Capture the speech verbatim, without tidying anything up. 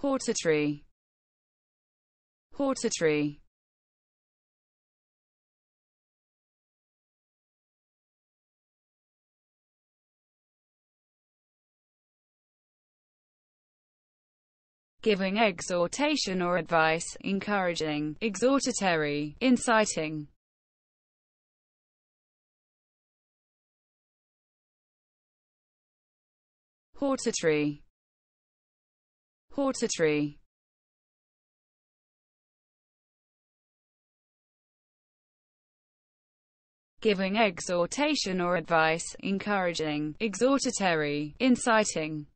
Hortatory. Hortatory. Giving exhortation or advice, encouraging, exhortatory, inciting. Hortatory. Hortatory. Giving exhortation or advice, encouraging, exhortatory, inciting.